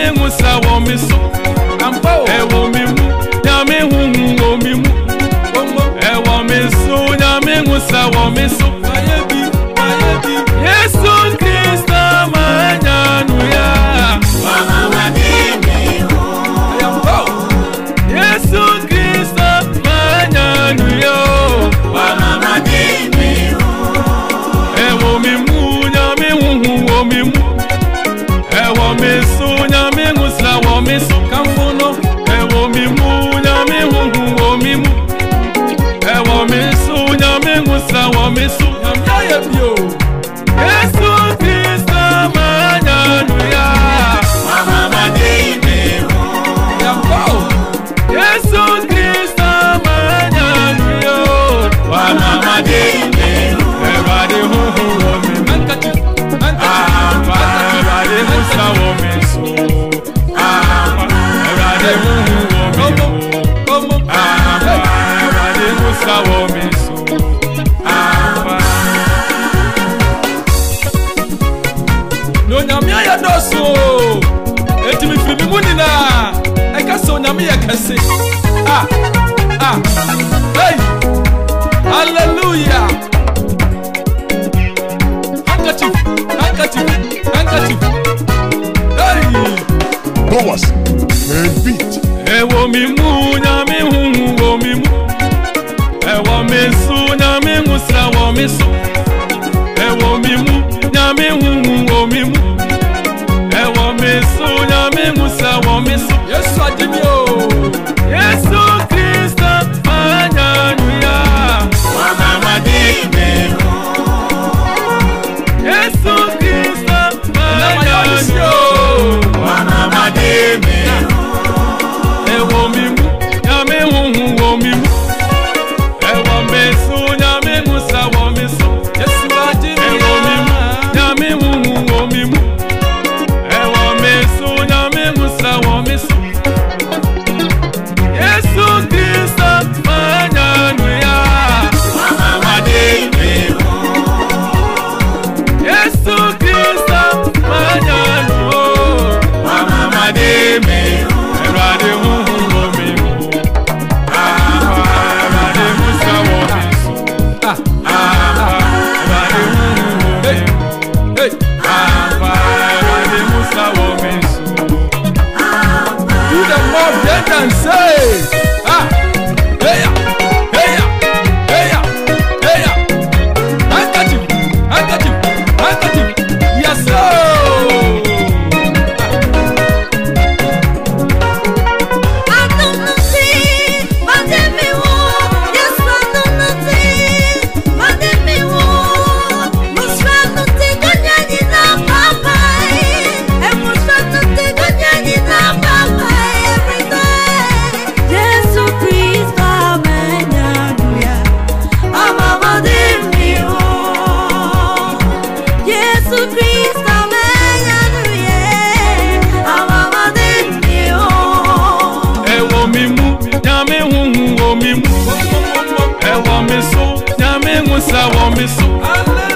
nyame ngusa wo mi so ampo ewo mi mu nyame huhu wo mi mu ewo mi so nyame ngusa wo mi so ayebi Yesu Kristo manyanu ya mama dimi ampo Yesu Kristo manyanu yo mama dimi ewo mi mu nyame huhu wo mi mu ewo mi so nyame ngusa wo mi so kamfono ewo mi mu nyame huhu wo mi mu ewo mi so nyame ngusa wo mi so nyame bio Yesu Kristo manyanu ya mama dimi yambo Yesu Kristo manyanu yo mama dimi everybody huhu wo mi mankati everybody ngusa wo mi so everybody huhu wo mi everybody ngusa wo mi so no nyame ya doso etimi firi mi munina eka so nyame ya kase hey hallelujah handkerchief hey Boas and beat ewo mi mu nyame huhu wo mi mu ewo mi so nyame ngusa wo mi so ewo mi mu nyame huhu wo mi mu ewo mi so nyame ngusa wo mi so Yesu adimi o Yesu Kristo manyanu ya mama dimi Yesu Kristo manyanu yo mama dimi ewo mi mu nyame huhu wo mi mu ewo mi so nyame ngusa wo mi so Yesu adimi ewo mi mu nyame huhu wo mi mu ewo mi so nyame ngusa wo mi so Yesu Kristo manyanu ya mama dimi Yesu Kristo manyanu mama dimi everybody huhu wo mi mu everybody ngusa wo mi so everybody huhu wo mi mu everybody ngusa wo mi so do the mob then and say hey handkerchief yes sir ewo mi so nyame ngusa wo mi so